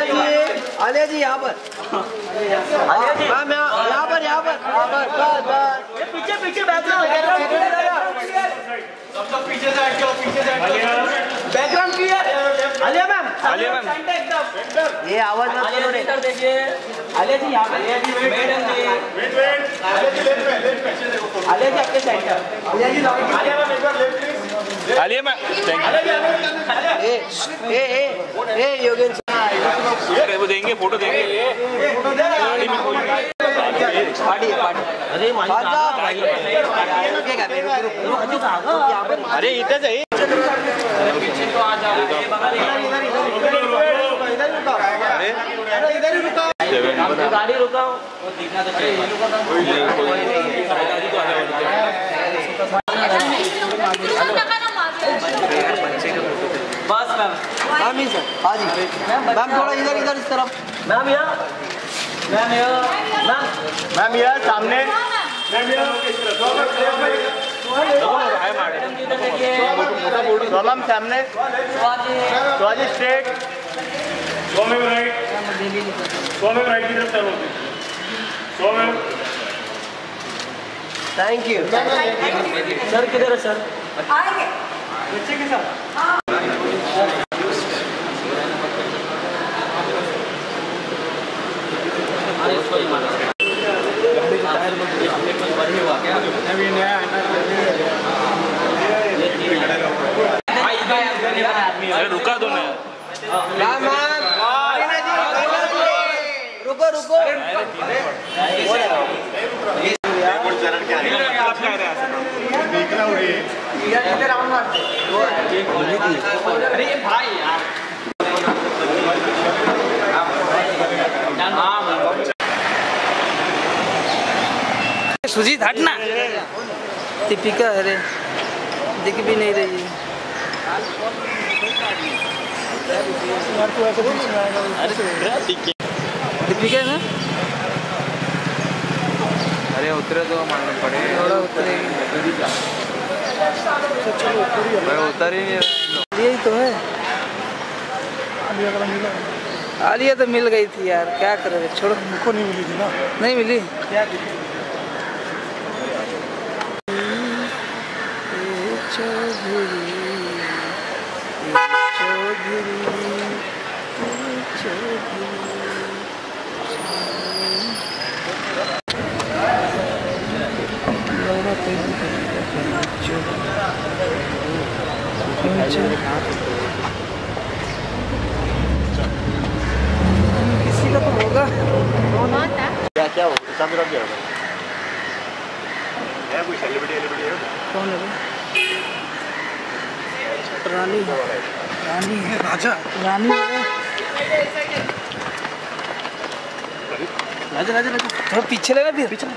आलिया जी यहाँ पर, मैम यहाँ पर पीछे पीछे बैकग्राउंड क्लियर। आलिया मैम ये आवाज मत करो रे। आलिया जी यहाँ पे, आलिया जी आपके सेंटर, आलिया मैम एक बार लेफ्ट प्लीज। आलिया मैम ए योगेश अरे वो देंगे, फोटो देंगे, पार्टी है पार्टी। अरे इधर जाइए, इधर ही रुका, गाड़ी रुकाओ, दिखना तो चाहिए। बस मैम, मैम ही सर, हाँ जी मैम थोड़ा इधर इधर इस तरफ, मैम यहाँ, मैम यहाँ सामने, मैम सामने, स्वाजी स्ट्रेट, स्वामी राइट की तरफ चलो, स्वामी। Thank you sir. किधर है सर? आएंगे बच्चे के साथ। रुका दो ना, रुको रुको, अरे भाई यार सुजीत हटना, दीपिका अरे दिख भी नहीं रही है। दीपिका है ना? अरे उतरे तो मालूम पड़े, थोड़ा उतरेगी, उतर ही नहीं रहा। यही तो है, आलिया तो मिल गई थी यार, क्या करोगे, छोड़ो। उनको नहीं मिली थी ना? नहीं मिली क्या? किसी का तो होगा। क्या क्या हो सामने रख दिया है? कोई सेलिब्रिटी है? कौन है? रानी है, राजा रानी है। राजा थोड़ा पीछे लगा, फिर पीछे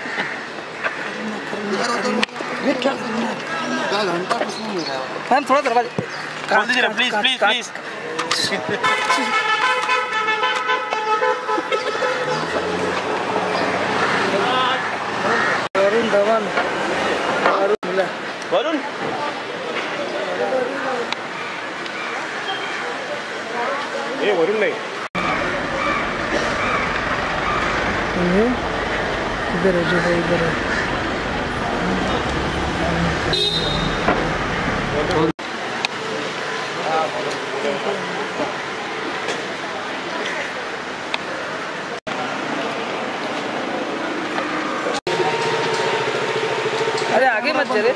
मैम थोड़ा दरवाजा खोल दीजिए ना please please please. Varun Dhawan, Varun ये वरुण नहीं, इधर है जो है, इधर है। अरे आगे मत चले,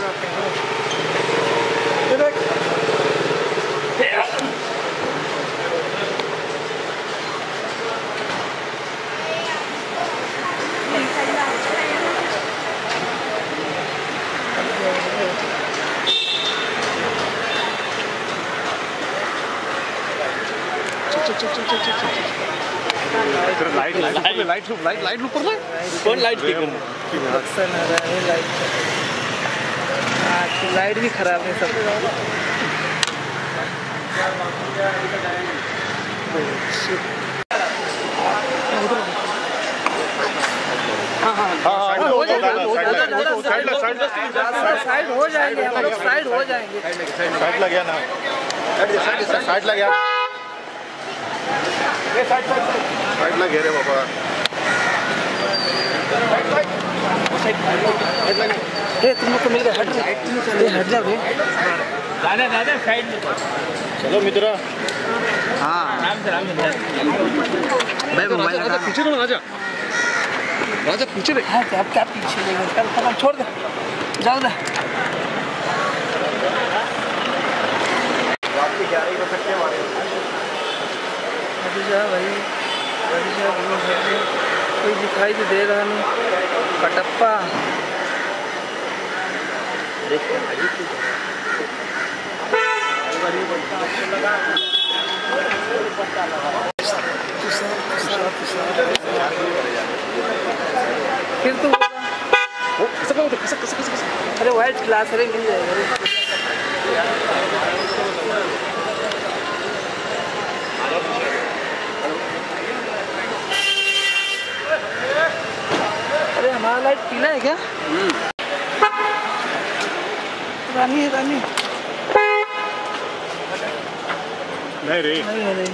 लाइट ऊपर है, कौन लाइट ठीक है? लाइट भी खराब है सब। साइड हो जाएंगे हम लोग, साइड हो जाएंगे। साइड लग गया ना, साइड लग गया। साइड ना घेरे बाबा। तुम लोग को मिल गया, हट जा बे। दादा साइड में चलो मित्रा। हाँ भाई मोबाइल पीछे तो राजा पीछे देख। हाँ क्या पीछे देगा, चल छोड़ दे, जाओ दे। रात के 11 बज सकते हमारे। जा भाई, कोई दिखाई तो दे रहा नहीं। कटप्पा फिर तो अरे वाइट क्लास अरे मिल जाएगा। अरे हमारा लाइट पीला है क्या? रानी नहीं रे, नहीं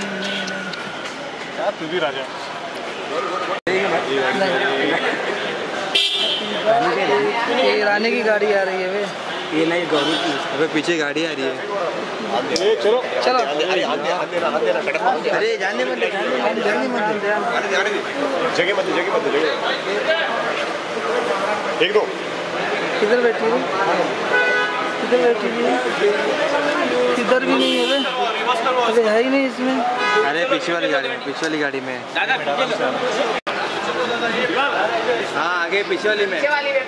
तू भी राजा। ये रानी की गाड़ी आ रही है वे। ये नहीं गौरी की, अबे पीछे गाड़ी आ रही है। चलो चलो अरे जाने मत जगह मत एक दो। किधर बैठी है? इधर भी नहीं है वे। अरे है ही नहीं इसमें। अरे पीछे वाली गाड़ी में। हाँ आगे पीछे वाली में।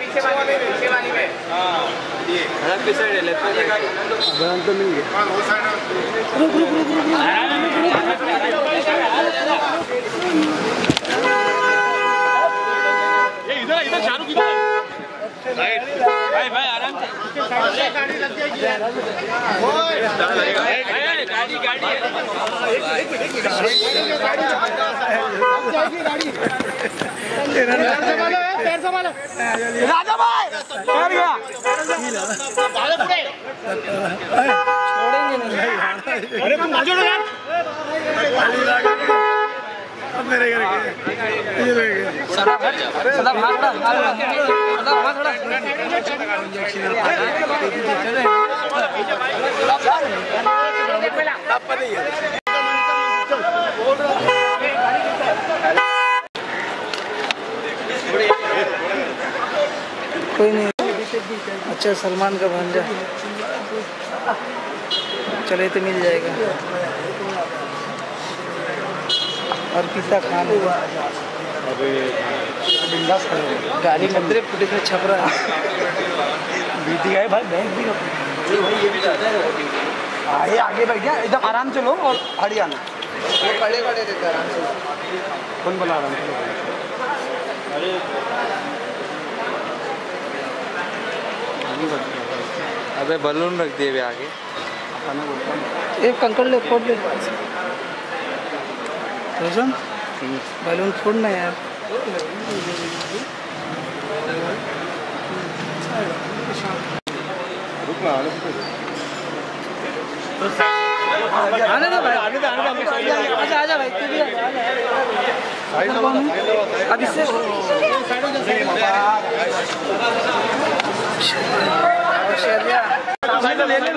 लेफ्ट साइड है, लेफ्ट साइड गाड़ी। अब्राम तो मिल गया। इधर शाहरुख इधर। भाई आराम से गाड़ी लग जाएगी। गाड़ी पैर संभालो राजा भाई। छोड़ेंगे नहीं। अरे तुम ना छोड़ो यार। मेरे घर के सदा भाग कोई नहीं। अच्छा सलमान का भांजा, चले तो मिल जाएगा। और पिता खान गाड़ी मंदिर फुटेज में छप रहा है। बीती गए भाई, बैंक भी आगे आगे बैठ गया। एकदम आराम से लो और हट जाना। वो खड़े रहते आराम से। कौन बोला आराम से? अबे बलून रख दिए आगे। एक कंकड़ ले, फोड़ ले। रोशन बैलून फोड़ना यार। रुकना आने दो भाई, आजा भाई, तू भी अब इससे ले ले।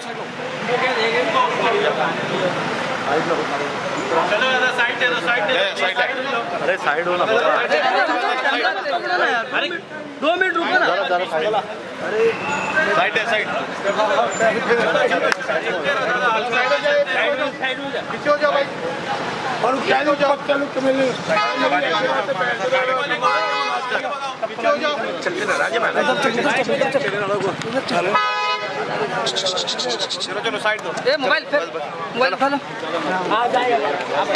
चलो साइड दे दो, साइड। अरे साइड हो ना। अरे 2 मिनट रुको ना। अरे साइड है, साइड पीछे हो जाओ भाई। और क्या हो जाओ, चलो तुम्हें पीछे हो जाओ। चलते ना राजा भाई, चलो साइड दो। ए मोबाइल उठा लो। आ जाएगा।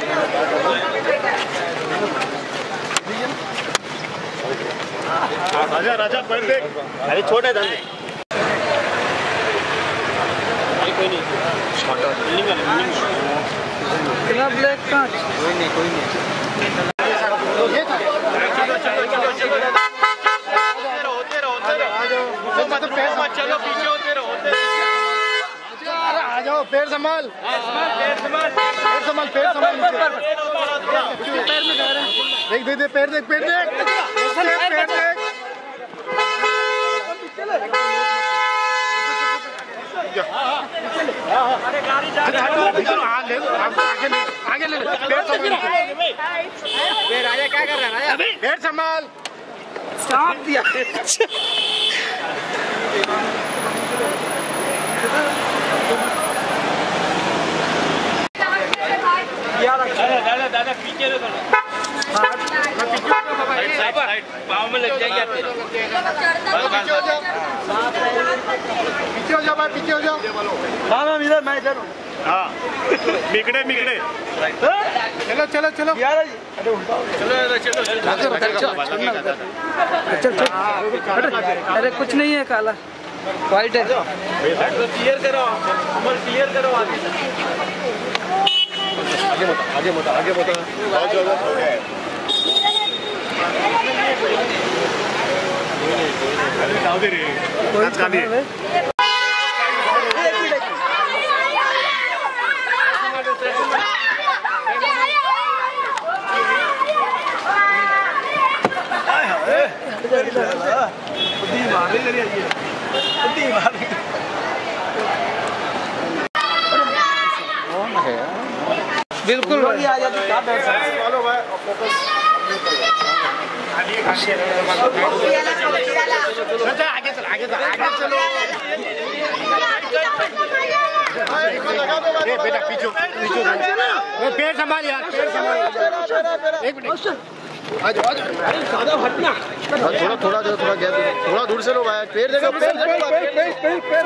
राजा पैर देख। अरे छोटा है धंधे। कोई नहीं, कितना ब्लैक कांच। कोई नहीं चलो पीछे होते रहो। आ जाओ, पैर संभाल। देख देख पैर देख पैर देख पैर देख आगे ले राजा क्या कर रहा है राजा? पैर संभाल चाप दिया। दादा दादा पीछे लो साइड पाँव में लग जाएगी आपके। पीछे हो जा भाई पीछे हो जा। हाँ मैम इधर मैं इधर हूँ। हाँ मिकड़े मिकड़े चलो चलो चलो चलो अरे कुछ नहीं है काला व्हाइट है। क्लियर करो अमर क्लियर करो आगे मत बहुत ज्यादा हो गया है। दे रहे बिल्कुल आ जाती बेटा पीछे पैर संभाल यार पैर संभाल। एक मिनट आज ज्यादा हटना थोड़ा गैप थोड़ा दूर से लो भाई पैर देखो पैर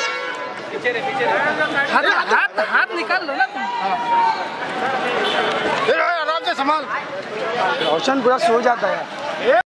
हाथ निकाल लो ना तुम। आराम से संभाल। रोशन पूरा सो जाता है।